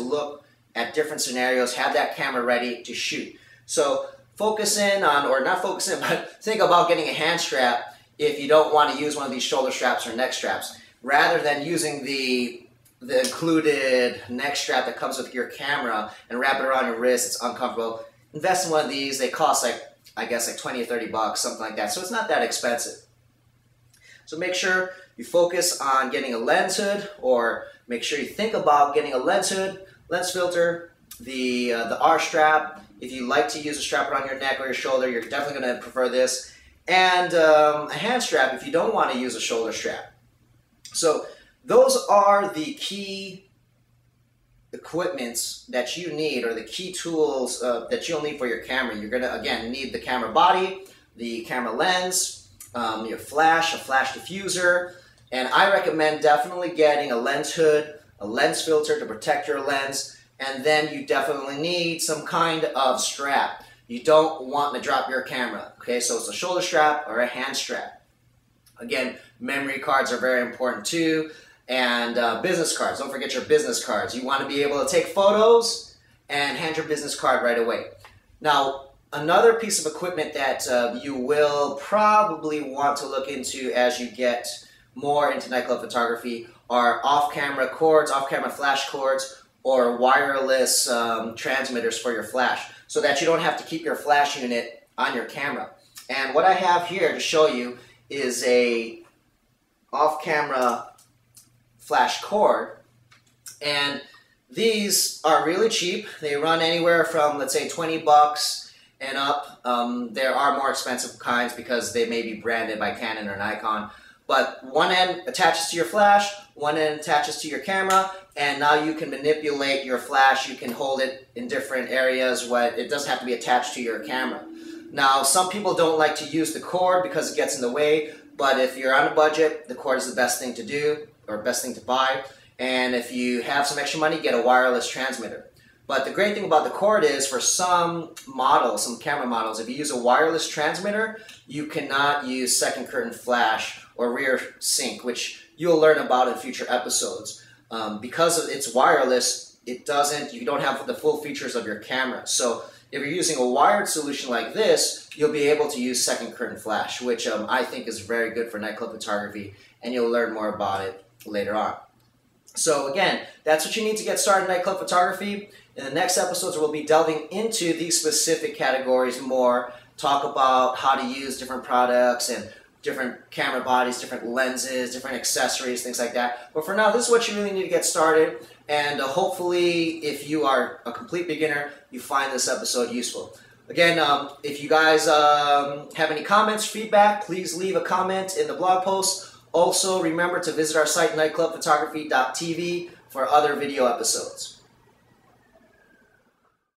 look at different scenarios, have that camera ready to shoot. So focus in on, or not focus in, but think about getting a hand strap if you don't want to use one of these shoulder straps or neck straps. Rather than using the included neck strap that comes with your camera and wrap it around your wrist, it's uncomfortable. Invest in one of these. They cost like, I guess like 20 or 30 bucks, something like that. So it's not that expensive. So make sure you focus on getting a lens hood, or make sure you think about getting a lens hood, lens filter, the R strap. If you like to use a strap around your neck or your shoulder, you're definitely going to prefer this. And a hand strap if you don't want to use a shoulder strap. So those are the key equipments that you need, or the key tools that you'll need for your camera. You're going to, again, need the camera body, the camera lens, your flash, a flash diffuser, and I recommend definitely getting a lens hood, a lens filter to protect your lens, and then you definitely need some kind of strap. You don't want to drop your camera, okay? So it's a shoulder strap or a hand strap. Again, memory cards are very important too, and business cards. Don't forget your business cards. You want to be able to take photos and hand your business card right away. Now, another piece of equipment that you will probably want to look into as you get more into nightclub photography are off-camera cords, off-camera flash cords, or wireless transmitters for your flash, so that you don't have to keep your flash unit on your camera. And what I have here to show you is a off-camera flash cord, and these are really cheap. They run anywhere from, let's say, 20 bucks and up. There are more expensive kinds because they may be branded by Canon or Nikon. But one end attaches to your flash, one end attaches to your camera, and now you can manipulate your flash. You can hold it in different areas. It doesn't have to be attached to your camera. Now, some people don't like to use the cord because it gets in the way, but if you're on a budget, the cord is the best thing to do, or best thing to buy. And if you have some extra money, get a wireless transmitter. But the great thing about the cord is, for some models, some camera models, if you use a wireless transmitter, you cannot use second curtain flash or rear sync, which you'll learn about in future episodes. Because it's wireless, you don't have the full features of your camera. So if you're using a wired solution like this, you'll be able to use second curtain flash, which I think is very good for nightclub photography, and you'll learn more about it later on. So again, that's what you need to get started in nightclub photography. In the next episodes, we'll be delving into these specific categories more, talk about how to use different products and different camera bodies, different lenses, different accessories, things like that. But for now, this is what you really need to get started. And hopefully, if you are a complete beginner, you find this episode useful. Again, if you guys have any comments, feedback, please leave a comment in the blog post. Also, remember to visit our site, nightclubphotography.tv, for other video episodes.